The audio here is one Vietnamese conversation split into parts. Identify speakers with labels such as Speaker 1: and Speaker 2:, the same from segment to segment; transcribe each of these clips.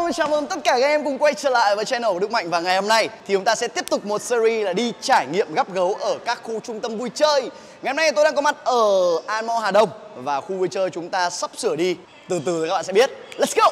Speaker 1: chào mừng tất cả các em cùng quay trở lại với channel của Đức Mạnh. Và ngày hôm nay thì chúng ta sẽ tiếp tục một series là đi trải nghiệm gắp gấu ở các khu trung tâm vui chơi. Ngày hôm nay tôi đang có mặt ở An Mall Hà Đông và khu vui chơi chúng ta sắp sửa đi. Từ từ các bạn sẽ biết. Let's go!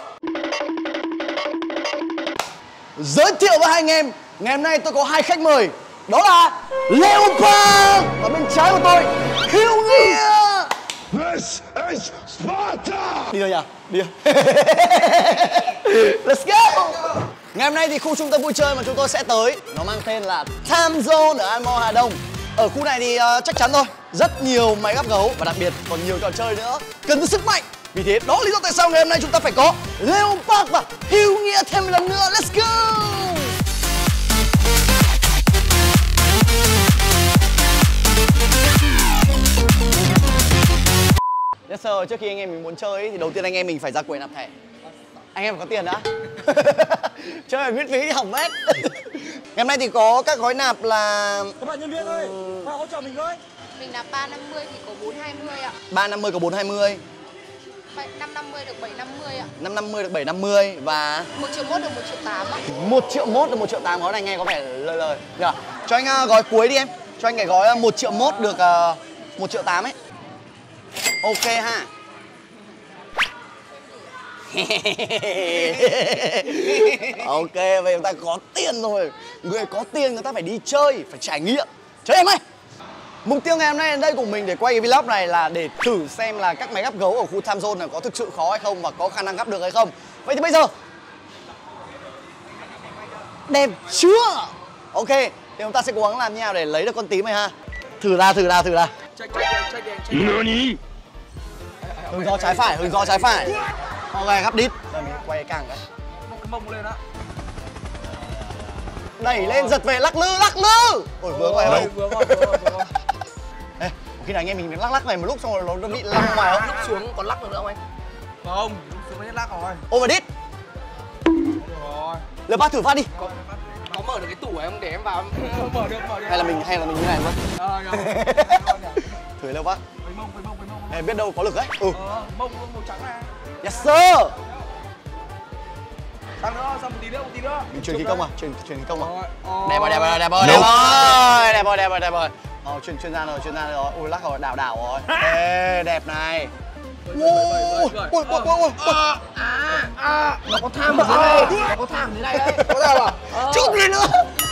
Speaker 1: Giới thiệu với hai anh em, ngày hôm nay tôi có hai khách mời. Đó là Leopard và bên trái của tôi Hiếu Nghĩa.
Speaker 2: This is Sparta!
Speaker 1: Đi thôi nhỉ? Đi thôi. Let's go! Ngày hôm nay thì khu trung tâm vui chơi mà chúng tôi sẽ tới nó mang tên là Time Zone ở An Mall Hà Đông. Ở khu này thì chắc chắn thôi, rất nhiều máy gắp gấu và đặc biệt còn nhiều trò chơi nữa cần tới sức mạnh. Vì thế đó là lý do tại sao ngày hôm nay chúng ta phải có Leopard và Hiếu Nghĩa thêm một lần nữa. Let's go! Yes sir, trước khi anh em mình muốn chơi ấy, thì đầu tiên anh em mình phải ra quầy nạp thẻ. Anh em phải có tiền đã. Chơi phải miễn phí thì hỏng hết. Ngày hôm nay thì có các gói nạp là...
Speaker 3: Các bạn nhân viên ơi, bạn hỗ trợ mình với.
Speaker 4: Mình nạp 350 thì có 420 ạ.
Speaker 1: 350 có 420.
Speaker 4: 550 được 750 ạ.
Speaker 1: 550 được 750 và
Speaker 4: 1 triệu mốt được 1 triệu 8 ạ.
Speaker 1: 1 triệu mốt được 1 triệu 8. Gói này nghe có vẻ lời lời nhờ. Cho anh gói cuối đi em. Cho anh cái gói 1 triệu mốt được 1 triệu 8 ấy. Ok ha. Ok, vậy chúng ta có tiền rồi. Người có tiền người ta phải đi chơi, phải trải nghiệm. Chơi em ơi. Mục tiêu ngày hôm nay đến đây của mình để quay cái vlog này là để thử xem là các máy gắp gấu ở khu Time Zone này có thực sự khó hay không và có khả năng gắp được hay không. Vậy thì bây giờ đẹp chưa? Ok, thì chúng ta sẽ cố gắng làm như nào để lấy được con tím này ha. Thử ra.
Speaker 2: Nani?
Speaker 1: Hướng gió trái phải. Ok, gắp đít. Rồi mình quay càng cái.
Speaker 3: Một cái mông lên đó.
Speaker 1: Đẩy lên giật về lắc lư. Ôi vướng ngoài không?
Speaker 3: Vướng rồi.
Speaker 1: Ê, khi nào anh em mình lắc này một lúc xong rồi nó bị lăn ngoài không?
Speaker 4: Lúc xuống còn lắc được nữa không anh?
Speaker 3: Không, xuống mới lắc rồi.
Speaker 1: Over đít.
Speaker 3: Rồi.
Speaker 1: Lừa phát thử phát đi.
Speaker 4: Có mở được cái tủ ấy không để em vào em...
Speaker 3: Không mở được.
Speaker 1: Hay là mình như này luôn. Thử lừa phát.
Speaker 3: Với mông.
Speaker 1: Ê, biết đâu có lực đấy.
Speaker 3: Mông màu trắng này.
Speaker 1: Yes sir.
Speaker 3: Sang nữa, sang một tí nữa.
Speaker 1: Mình truyền khí công à? Truyền khí công à?
Speaker 3: Rồi.
Speaker 1: Đẹp rồi. Chuyên gia rồi. Ui lắc rồi, đảo rồi. Ê, đẹp này. Ui.
Speaker 4: Nó có tham ở dưới đây. Đấy.
Speaker 1: Có đâu à? Chút lên nữa.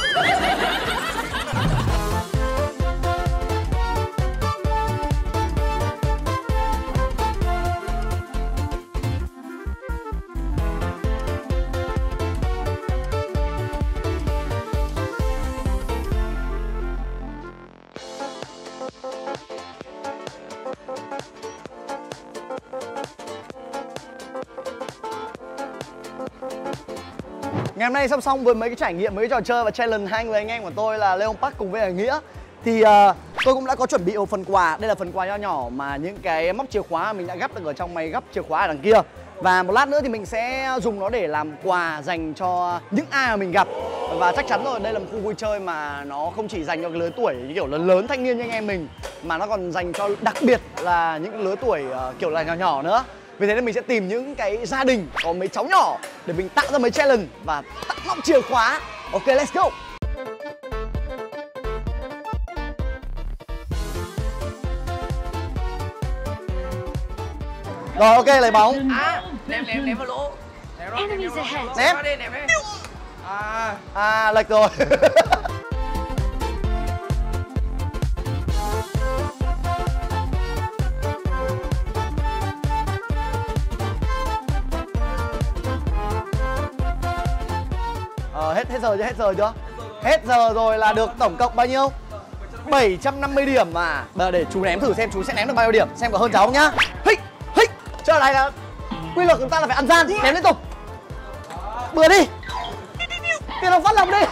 Speaker 1: Ngày hôm nay song song với mấy cái trải nghiệm, mấy cái trò chơi và challenge hai người anh em của tôi là Leopard cùng với Nghĩa thì tôi cũng đã có chuẩn bị một phần quà. Đây là phần quà nho nhỏ mà những cái móc chìa khóa mình đã gắp được ở trong máy gắp chìa khóa ở đằng kia. Và một lát nữa thì mình sẽ dùng nó để làm quà dành cho những ai mà mình gặp. Và chắc chắn rồi, đây là một khu vui chơi mà nó không chỉ dành cho cái lứa tuổi như kiểu lớn thanh niên như anh em mình, mà nó còn dành cho đặc biệt là những lứa tuổi kiểu là nhỏ nữa. Vì thế nên mình sẽ tìm những cái gia đình có mấy cháu nhỏ để mình tạo ra mấy challenge và tặng móc chìa khóa. Ok, let's go. Rồi, ok, lấy bóng.
Speaker 4: Ném vào lỗ.
Speaker 1: Ném. Lệch rồi. Hết giờ chưa? Hết giờ rồi là được tổng cộng bao nhiêu? 750 điểm mà. Bây giờ để chú ném thử xem chú sẽ ném được bao nhiêu điểm, xem có hơn cháu không nhá. Hích. Chơi này là quy luật của chúng ta là phải ăn gian, ném liên tục. Bừa đi. Tiền đồng phát lòng đi.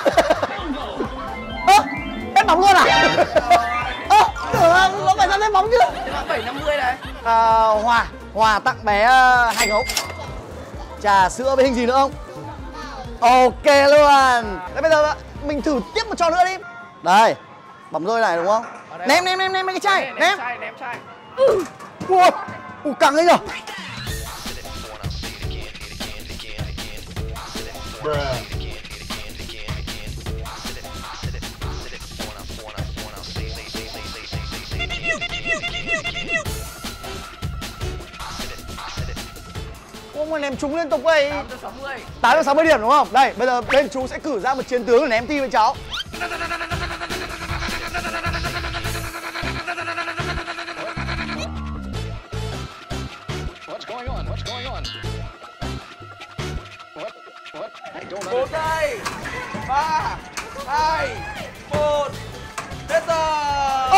Speaker 1: Hết bóng luôn à? Tưởng là nó phải ra hết bóng chứ.
Speaker 4: 750 này.
Speaker 1: Hòa tặng bé 2 gấu. Trà sữa với hình gì nữa không? Ok luôn. Đấy, bây giờ mình thử tiếp một trò nữa đi. Đây, bấm rơi này đúng không? Ném cái chai. Ném chai. Ui, căng đấy nhở. Ông mà ném trúng liên tục vậy.
Speaker 4: 860.
Speaker 1: 860 điểm đúng không? Đây, bây giờ bên chú sẽ cử ra một chiến tướng để ném tim với cháu.
Speaker 3: Một đây. 3, 2, 1. Hết rồi.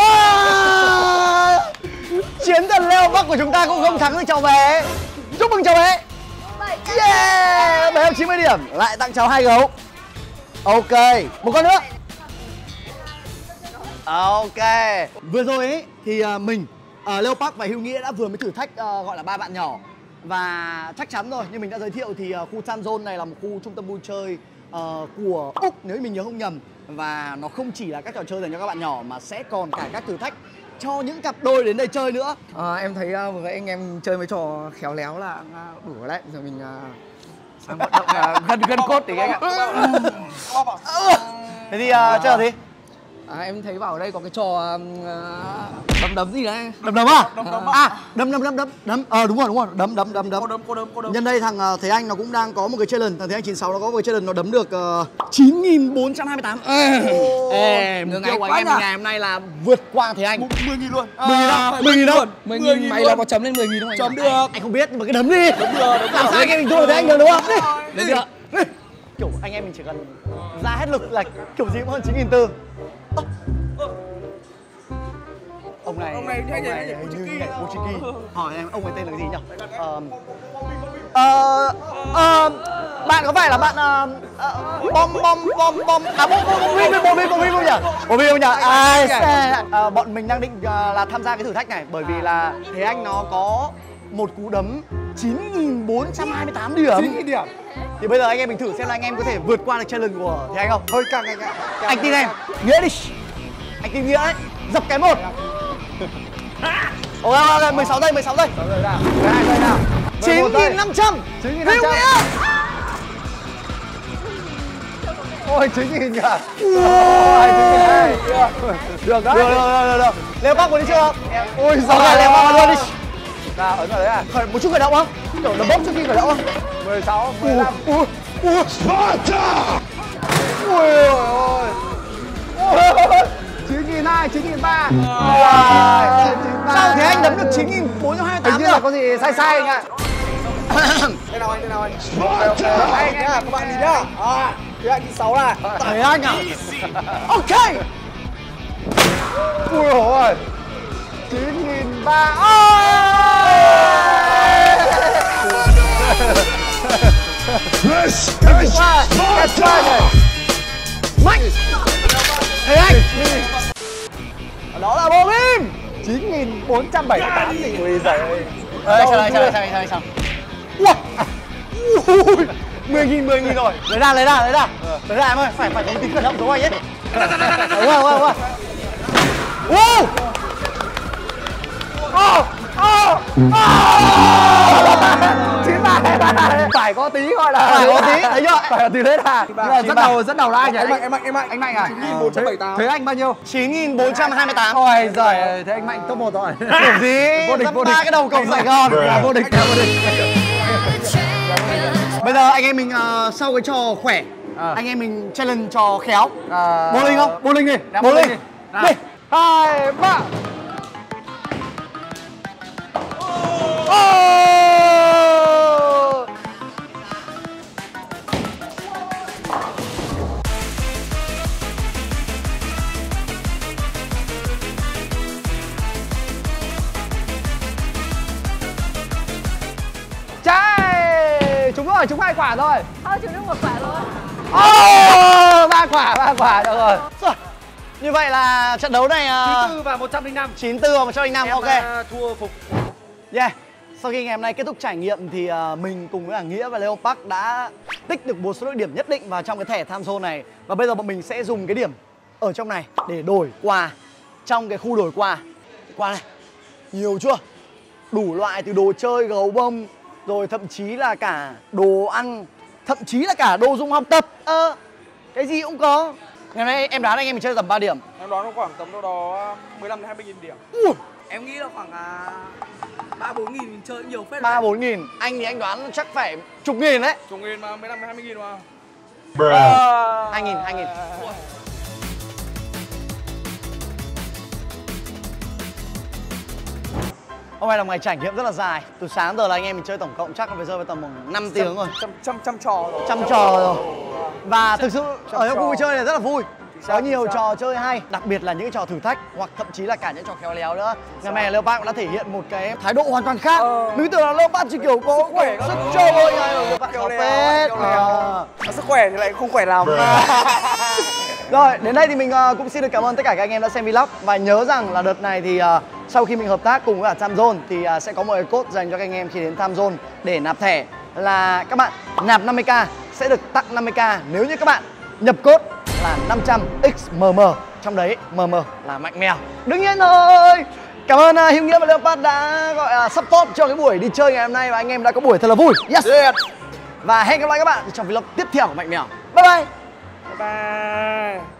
Speaker 1: Chiến thần Leo Bắc của chúng ta cũng không thắng được cháu bé. Chúc mừng cháu bé. Yeah, bé 90 điểm, lại tặng cháu 2 gấu. Ok, một con nữa. Ok. Vừa rồi ấy thì mình Leo Park và Hữu Nghĩa đã vừa mới thử thách gọi là 3 bạn nhỏ. Và chắc chắn rồi, như mình đã giới thiệu thì khu Time Zone này là một khu trung tâm vui chơi của Úc nếu mình nhớ không nhầm. Và nó không chỉ là các trò chơi dành cho các bạn nhỏ mà sẽ còn cả các thử thách cho những cặp đôi đến đây chơi nữa.
Speaker 4: Em thấy vừa nãy anh em chơi mấy trò khéo léo là đủ rồi đấy. Giờ mình sang vận động gân cốt thì anh ạ.
Speaker 1: Thế thì chơi gì?
Speaker 4: Em thấy bảo ở đây có cái trò đấm gì đấy.
Speaker 1: Đấm à? Đấm. Đúng rồi. Đấm. Nhân đây thằng Thế Anh nó cũng đang có một cái challenge. Thằng Thế Anh 96 nó có một cái challenge nó đấm được 9428. Mục tiêu của anh em ngày hôm nay là vượt qua Thế Anh.
Speaker 3: 10.000 luôn.
Speaker 1: 10.000 đâu?
Speaker 4: 10.000 mày là có chấm lên 10.000 không anh?
Speaker 3: Chấm được.
Speaker 1: Anh không biết nhưng mà cái đấm đi.
Speaker 3: Đúng rồi.
Speaker 1: Làm sao anh em mình thua Thế Anh được đúng không? Lên được. Kiểu anh em mình chỉ cần ra hết lực là kiểu gì cũng hơn 9.400. Ông này hình như nhảy Mochiki. Hỏi em ông ấy tên là cái gì nhỉ? Bạn có phải là bạn bom không nhỉ? Bom không nhỉ? Bọn mình đang định là tham gia cái thử thách này bởi vì là Thế Anh nó có một cú đấm 9428 điểm.
Speaker 3: 9.000 điểm.
Speaker 1: Thì bây giờ anh em mình thử xem là anh em có thể vượt qua được challenge của Thế Anh không?
Speaker 3: Hơi căng anh ạ.
Speaker 1: Anh tin em. Nghĩa đi. Anh tin Nghĩa đấy. Dập cái một. Ok, 16 giây.
Speaker 3: 16 giây nào. 12 giây nào.
Speaker 1: 9.500.
Speaker 3: 9.500. Ôi 9.000 kìa. Ôi 9.200. Được đấy.
Speaker 1: Được. Leo Park muốn đi chưa không?
Speaker 3: Ôi giời
Speaker 1: ơi, Leo Park luôn đi.
Speaker 3: Nào, ấn vào đấy à?
Speaker 1: Một chút khởi động không? Kiểu đấm bốc trước khi khởi động không?
Speaker 3: 16, 15.
Speaker 2: Sparta!
Speaker 3: Ui ôi. 9.200, 9.300.
Speaker 1: Sao Thế Anh đấm được 9.428
Speaker 3: Hình như là có gì sai anh ạ. Đây nào anh.
Speaker 2: Sparta!
Speaker 3: Anh nhá, các bạn nhìn nhá. Thế anh 6 này.
Speaker 1: Thế Anh à? Ok.
Speaker 3: Ui ôi. 9.300.
Speaker 2: This is Sparta!
Speaker 1: Mạnh. Thế Anh. Đó là bộ bim.
Speaker 3: 9.478 thì ui giời ơi.
Speaker 1: Sao? Ui. 10.000 rồi. Lấy ra em ơi, phải có một tí khởi động giống anh ấy. Đúng không?
Speaker 3: Phải có tí gọi là.
Speaker 1: Phải có tí, thấy chưa?
Speaker 3: Phải có tí đấy à. Nhưng mà rất đầu là anh nhỉ?
Speaker 1: Anh Mạnh à?
Speaker 3: 9.478. Thế anh bao nhiêu?
Speaker 1: 9.428.
Speaker 3: Ôi giời, thế anh Mạnh top 1 rồi.
Speaker 1: Kiểu gì?
Speaker 3: Vô địch.
Speaker 1: Ba cái đầu cộng Sài Gòn.
Speaker 3: Vô địch.
Speaker 1: Bây giờ anh em mình sau cái trò khỏe, anh em mình challenge trò khéo. Bowling không? Bowling đi. Bowling. Đi.
Speaker 3: 2, 3. Trái. Trúng rồi, trúng 2 quả rồi.
Speaker 5: Thôi chúng được 1 quả thôi.
Speaker 3: 3 quả được rồi.
Speaker 1: Rồi. Như vậy là trận đấu này
Speaker 3: 94 và 105.
Speaker 1: 94 và 105, ok.
Speaker 3: Thua phục.
Speaker 1: Yeah. Sau khi ngày hôm nay kết thúc trải nghiệm thì mình cùng với Nghĩa và Leo Park đã tích được một số đội điểm nhất định vào trong cái thẻ Time Zone này. Và bây giờ bọn mình sẽ dùng cái điểm ở trong này để đổi quà trong cái khu đổi quà. Quà này, nhiều chưa? Đủ loại từ đồ chơi, gấu bông, rồi thậm chí là cả đồ ăn, thậm chí là cả đồ dùng học tập. Cái gì cũng có. Ngày nay em đoán anh em mình chơi tầm 3 điểm.
Speaker 3: Em đoán nó khoảng tầm đâu đó 15 đến 20 nghìn điểm.
Speaker 1: Ui,
Speaker 4: Em nghĩ là khoảng 3-4 nghìn mình chơi nhiều phết.
Speaker 1: 3-4 nghìn. Anh thì anh đoán chắc phải chục nghìn đấy.
Speaker 3: Chục nghìn mà 15 đến 20 nghìn mà.
Speaker 2: Bruh.
Speaker 1: 2.000. Hôm nay là ngày trải nghiệm rất là dài. Từ sáng giờ là anh em mình chơi tổng cộng chắc là phải rơi vào tầm 5 tiếng rồi.
Speaker 3: Trăm trò rồi.
Speaker 1: Trăm trò rồi. Và thực sự ở trong khu vui chơi này rất là vui. Có nhiều trò chơi hay, đặc biệt là những trò thử thách hoặc thậm chí là cả những trò khéo léo nữa. Ngày hôm nay Leopard cũng đã thể hiện một cái thái độ hoàn toàn khác. Mình tưởng là Leopard chỉ kiểu có sức chơi thôi, Leopard khéo phết.
Speaker 3: Sức khỏe thì lại không khỏe lắm.
Speaker 1: Rồi, đến đây thì mình cũng xin được cảm ơn tất cả các anh em đã xem vlog. Và nhớ rằng là đợt này thì sau khi mình hợp tác cùng với cả Time Zone thì sẽ có một cái code dành cho các anh em khi đến Time Zone để nạp thẻ. Là các bạn nạp 50k sẽ được tặng 50k nếu như các bạn nhập code là 500XMM. Trong đấy MM là mạnh mèo. Đương nhiên rồi. Cảm ơn Hiếu Nghĩa và Leopard đã gọi là support cho cái buổi đi chơi ngày hôm nay. Và anh em đã có buổi thật là vui. Yes. Và hẹn gặp lại các bạn trong vlog tiếp theo của Mạnh Mèo. Bye bye.
Speaker 3: Bye bye.